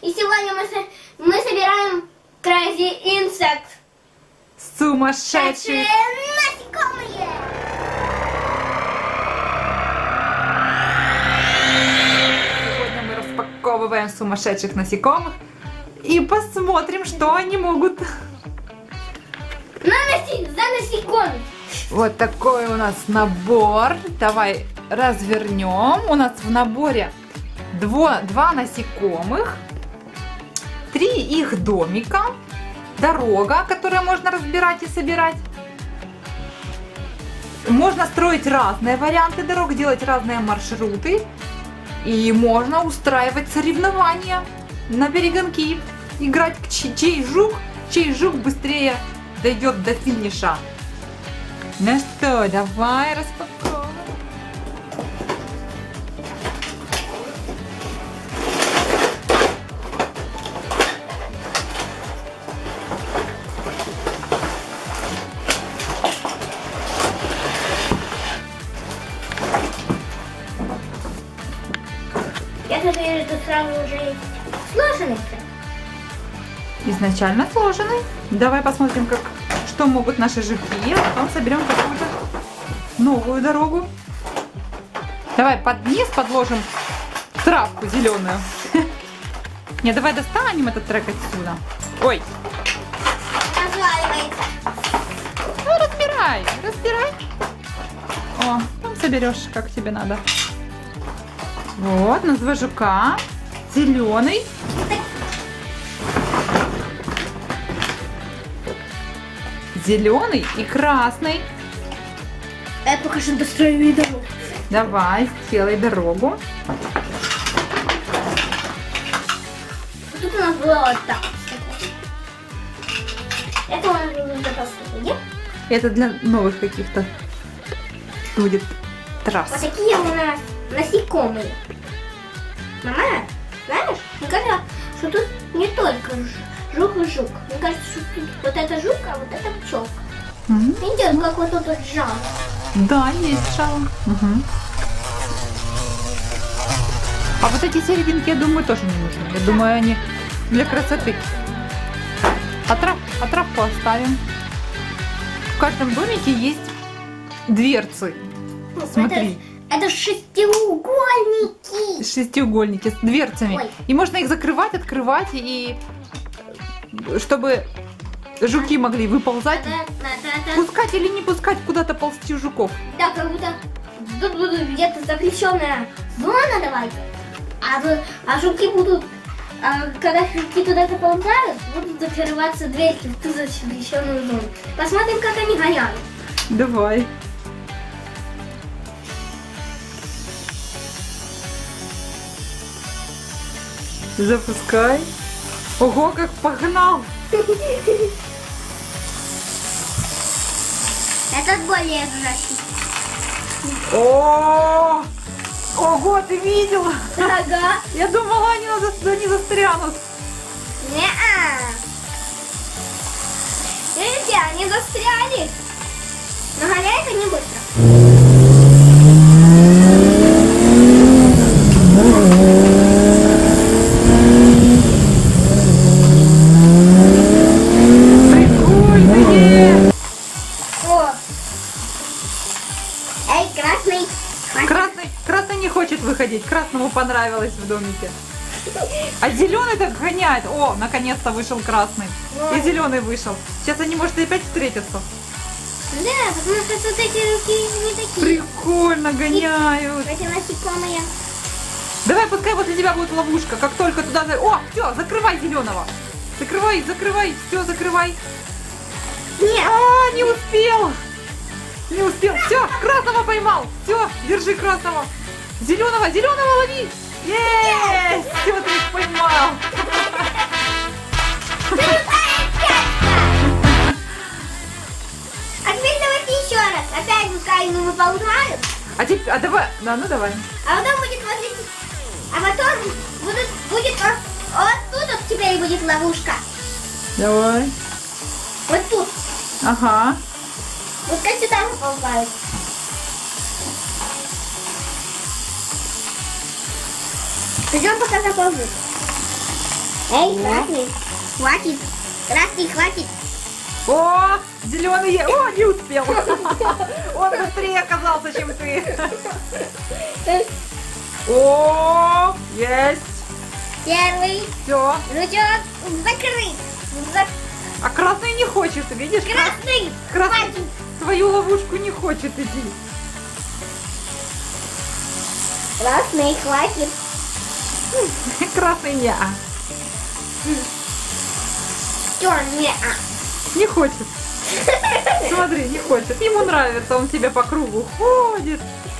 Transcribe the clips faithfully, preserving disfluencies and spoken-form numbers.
И сегодня мы, со... мы собираем Crazy Insect. Сумасшедшие насекомые. Сегодня мы распаковываем сумасшедших насекомых и посмотрим, что они могут. Наноси, за насекомых. Вот такой у нас набор. Давай развернем. У нас в наборе дво, два насекомых, три их домика, дорога, которую можно разбирать и собирать. Можно строить разные варианты дорог, делать разные маршруты. И можно устраивать соревнования на перегонки. Играть, чей жук, чей жук быстрее дойдет до финиша. Ну что, давай распаковывай. Я смотрю, что сразу уже есть сложенный. Изначально сложенный. Давай посмотрим, как, что могут наши жуки, а потом соберем какую-то новую дорогу. Давай под низ подложим травку зеленую. Не, давай достанем этот трек отсюда. Ой. Разваливается. Ну, разбирай, разбирай. О, там соберешь, как тебе надо. Вот, у нас два жука. Зеленый. Зеленый и красный. Я пока что дострою дорогу. Давай, сделай дорогу. Тут у нас было вот так. Это у нас было запас, нет? Это для новых каких-то будет трасс. Вот такие у нас насекомые. Мама, знаешь, мне кажется, что тут не только жук и жук. Мне кажется, что тут вот это жук, а вот это пчелка. Угу. Видите, как вот тут вот жало. Да, есть жало. Угу. А вот эти серединки, я думаю, тоже не нужны. Я думаю, они для красоты. А, трав, а травку оставим. В каждом домике есть дверцы. Смотри. Это, это шестиугольники. Шестиугольники с дверцами. Ой. И можно их закрывать, открывать, и чтобы жуки могли выползать. Да, да, да, да. Пускать или не пускать куда-то ползти жуков. Да, как будто тут будет где-то запрещенная зона, давайте. А, тут- а жуки будут, а, когда жуки туда заползают, будут закрываться дверки в ту запрещенную зону. Посмотрим, как они гоняют. Давай. Запускай. Ого, как погнал. Этот более значит. О! Ого, ты видела? Ага. Я думала, они на зас- не застрянут. Не-а. Видите, они застряли. Но гоняют они быстро. Прикольные. О. Эй, красный. Хватит. Красный, красный не хочет выходить. Красному понравилось в домике. А зеленый так гоняет. О, наконец-то вышел красный. И зеленый вышел. Сейчас они, может, и опять встретятся. Да, потому что тут эти руки не такие. Прикольно гоняют. Эти насекомые. Давай, пускай возле тебя будет ловушка. Как только туда... за- О, все, закрывай зеленого. Закрывай, закрывай, все, закрывай. Нет. А, не успел. Не успел. Все, красного поймал. Все, держи красного. Зеленого, зеленого лови. Есть! Все, ты их поймал. А теперь давайте еще раз. Опять пускай они выползают. А теперь, а давай, да, ну давай. А потом будет вот здесь. А потом будут, будет вот, вот тут вот теперь будет ловушка. Давай. Вот тут. Ага. Пускай сюда выползают. Ждем, пока заползут. Эй, красный, хватит. Красный, хватит. О, зеленый, о, не успел. Он быстрее оказался, чем ты. О, есть. Первый. Все. Ручок закрыт. Зак... А красный не хочет, видишь? Красный. Красный Хватит. в твою ловушку не хочет идти. Красный, хватит. Красный не. Черный. Не хочет. Смотри, не хочет. Ему нравится, он тебе по кругу ходит.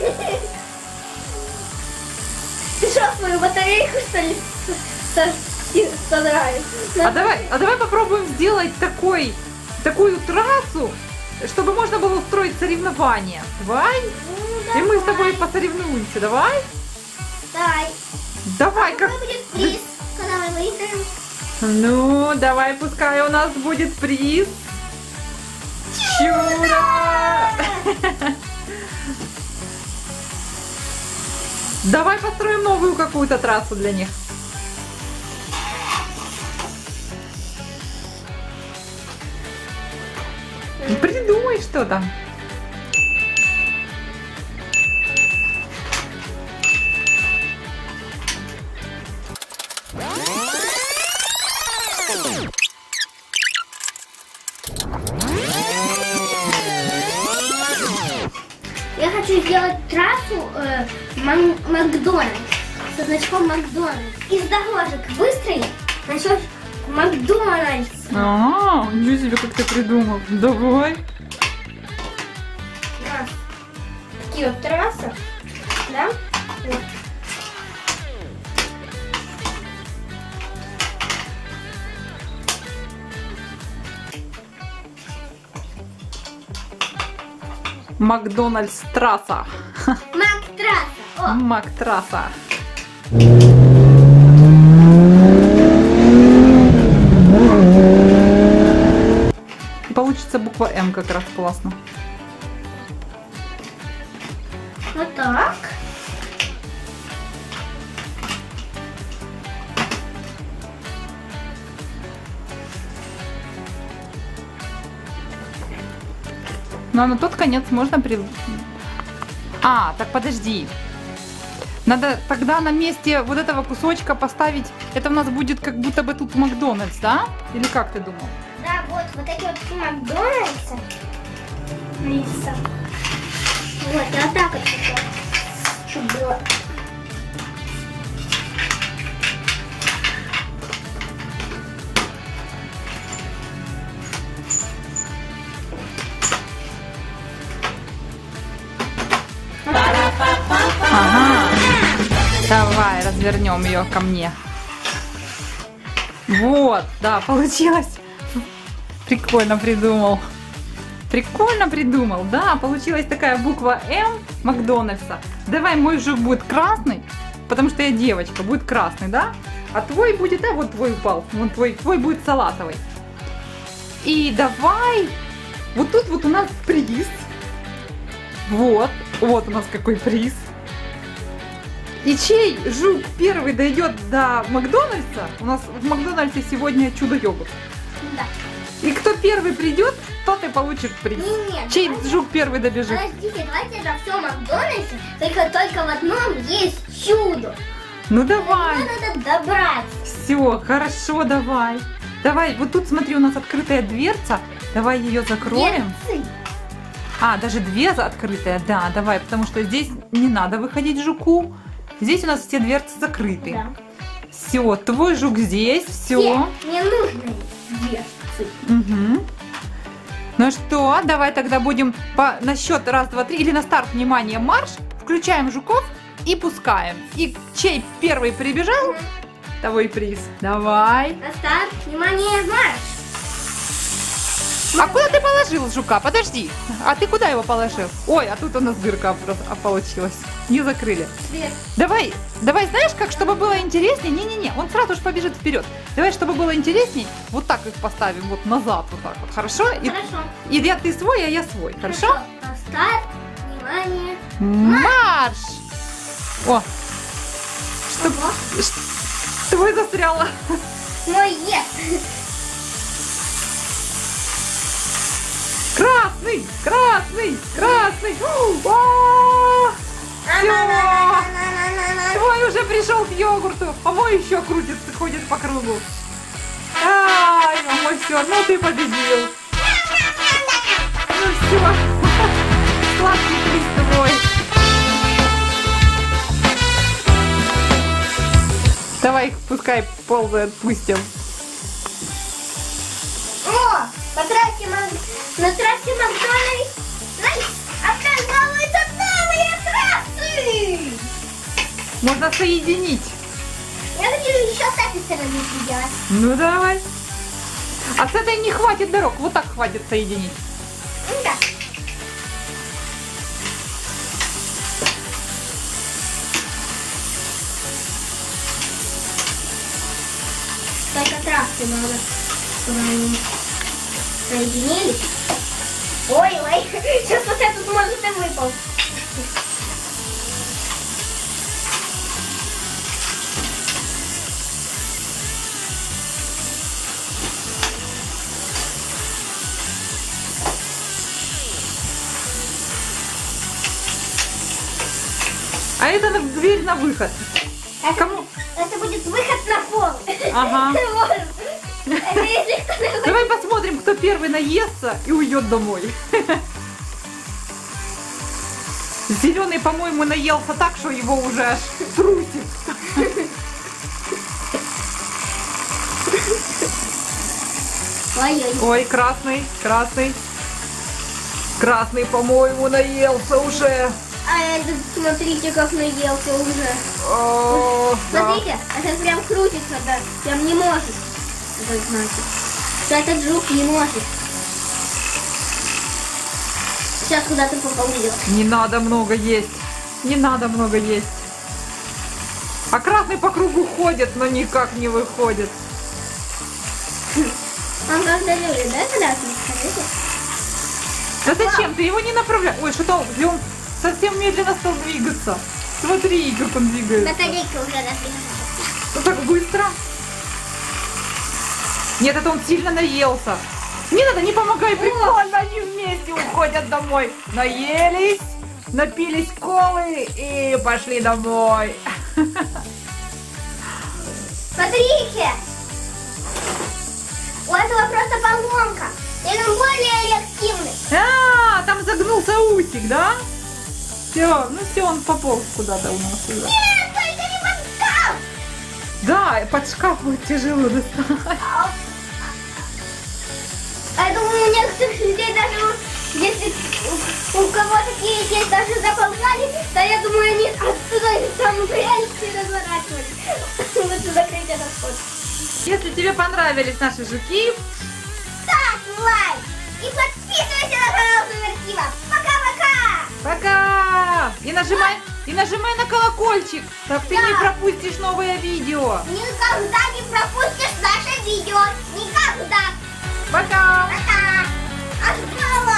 Ты что, свою батарейку, что ли, содрали? А давай, а давай попробуем сделать такой, такую трассу, чтобы можно было устроить соревнования. Давай? Ну, И мы с тобой посоревнуемся. Давай? Давай. Давай, как... Какой будет приз, когда мы выиграем? Ну, давай, пускай у нас будет приз. Чудо! Давай построим новую какую-то трассу для них. Придумай что-то. Я хочу сделать трассу э, Мак- Макдональдс со значком Макдональдс. Из дорожек выстроить насчет Макдональдс. А, ничего себе, как ты придумал. Давай. У нас такие вот трассы, да? Вот. Макдональдс трасса. Мак-трасса. О, Мак трасса. Получится буква М как раз классно. вот так. Ну а на тот конец можно при... А, так подожди. Надо тогда на месте вот этого кусочка поставить... Это у нас будет как будто бы тут Макдональдс, да? Или как ты думал? Да, вот, вот эти вот Макдональдсы. Лиса. Вот, я вот так вот хотела, чтобы было. Ага. Давай развернем ее ко мне. Вот, да, получилось. Прикольно придумал. Прикольно придумал, да, получилась такая буква М Макдональдса. Давай, мой жук будет красный, потому что я девочка, будет красный, да? А твой будет, а вот твой упал, вот твой, твой будет салатовый. И давай, вот тут вот у нас приз. Вот, вот у нас какой приз. И чей жук первый дойдет до Макдональдса? У нас в Макдональдсе сегодня чудо-йогурт. Да. И кто первый придет, тот и получит приз. Нет, Чей давайте- жук первый добежит? Подождите, давайте это все Макдональдсе, только только в одном есть чудо. Ну До давай. него надо добраться. Все, хорошо, давай. Давай, вот тут смотри, у нас открытая дверца. Давай ее закроем. Дверцы. А, даже две за- открытые, да, давай, потому что здесь не надо выходить жуку. Здесь у нас все дверцы закрыты. Да. Все, твой жук здесь, все. Все ненужные дверцы. Угу. Ну что, давай тогда будем по, на счет раз, два, три или на старт, внимание, марш. Включаем жуков и пускаем. И чей первый прибежал, того и приз. Давай. На старт, внимание, марш. А куда ты положил жука? Подожди. А ты куда его положил? Ой, а тут у нас дырка просто получилась. Не закрыли. Свет. Давай, давай, знаешь, как, чтобы было интереснее? Не-не-не, он сразу же побежит вперед. Давай, чтобы было интересней, вот так их поставим, вот назад, вот так вот, хорошо? И, Хорошо. и я ты свой, а я свой, хорошо? На старт, внимание. Марш! О, Ого. твой застряла. мой ест. Красный, красный, красный. Все. Твой уже пришел к йогурту, а мой еще крутится, ходит по кругу. Ай, а мой все, ну ты победил. Ну все, сладкий приз твой. Давай, пускай ползает, пустим. О, по трассе, на трассе Макдональдс оказываются новые трассы. Можно соединить. Я хочу еще с этой стороны сделать. Ну давай. А с этой не хватит дорог, вот так хватит соединить. Ну да. Только трассы надо, чтобы они соединились. Ой, ой, сейчас вот этот может и выпал. А это на дверь на выход. Это, Кому? это будет выход на пол. Ага. Это если кто-то... Давай посмотрим, кто первый наестся и уйдет домой. Зеленый, по-моему, наелся так, что его уже аж трусит. Ой-ой. Ой, красный, красный. Красный, по-моему, наелся уже. А этот, смотрите, как наелся уже. О, да. Смотрите, это прям крутится, да, прям не может. Это значит, что этот жук не может. Сейчас куда-то поползет. Не надо много есть. Не надо много есть. А красный по кругу ходит, но никак не выходит. Он как-то любит, да, красный? Скажите. Да зачем? Ты его не направляешь. Ой, что-то он, он совсем медленно стал двигаться. Смотри, как он двигается. Батарейка уже разряжается. Ну так быстро. Нет, это он сильно наелся. Не надо, не помогай, прикольно, они вместе уходят домой. Наелись, напились колы и пошли домой. Смотрите! У этого просто поломка. И он более реактивный. А, там загнулся усик, да? Все, ну все, он пополз куда-то у нас уже. Нет, только не под шкаф! Да, под шкаф будет тяжело достать. А я думаю, у некоторых людей даже, если у, у кого такие есть, даже заползали, то я думаю, они оттуда там прячутся и разворачивались. Лучше закрыть этот вход. Если тебе понравились наши жуки, Ставь лайк и подписывайся на канал Суперактива. Пока-пока! пока! И нажимай, и нажимай на колокольчик, так ты Да. не пропустишь новое видео. Никогда не пропустишь наше видео. Никогда. Пока! Пока. А снова